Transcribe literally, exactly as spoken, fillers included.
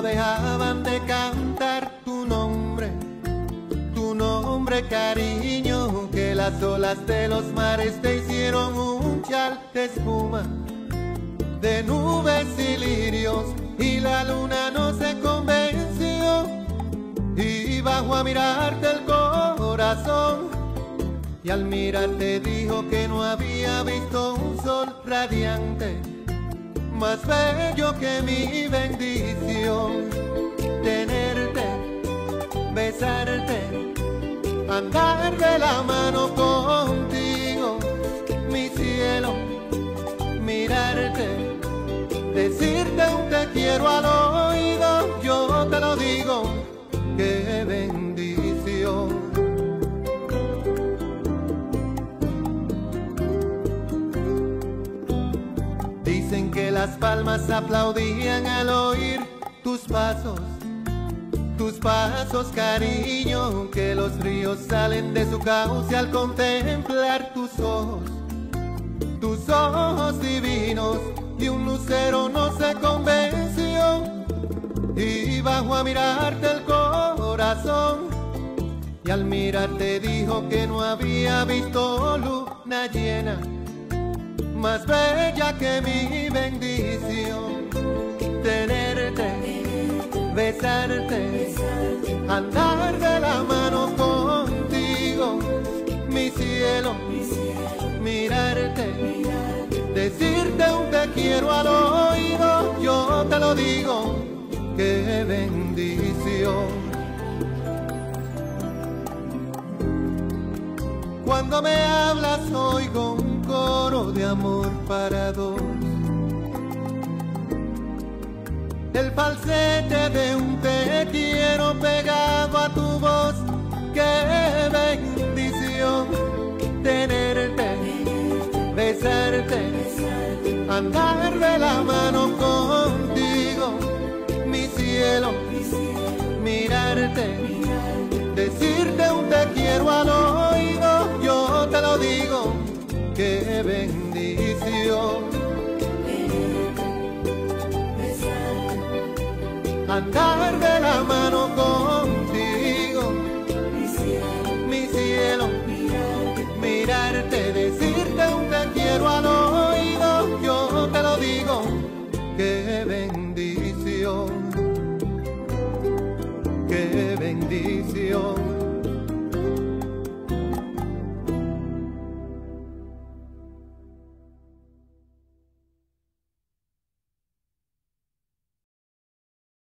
no dejaban de cantar tu nombre, tu nombre, cariño, que las olas de los mares te hicieron un chal de espuma, de nubes y lirios, y la luna no se convenció y bajó a mirarte el corazón, y al mirarte dijo que no había visto un sol radiante más bello que mi bendición. Tenerte, besarte, andar de la mano contigo, mi cielo, mirarte, decirte un te quiero al oído, yo te lo digo, qué bendición. Dicen que las palmas aplaudían al oír tus pasos, tus pasos, cariño, que los ríos salen de su cauce al contemplar tus ojos, tus ojos divinos, y un lucero no se convenció y bajó a mirarte el corazón, y al mirarte dijo que no había visto luna llena más bella que mi bendición. Tenerte, besarte, andar de la mano contigo, mi cielo, mirarte, decirte un te quiero al oído, yo te lo digo, qué bendición. Cuando me hablas oigo un coro de amor para dos, el falsete de un te quiero pegado a tu voz, qué bendición. Tenerte, besarte, andar de la mano contigo, mi cielo, mirarte, decirte un te quiero al oído, yo te lo digo, qué bendición. Andar de la mano contigo, mi cielo, mirarte, decirte un te quiero al oído, yo te lo digo, qué bendición, qué bendición.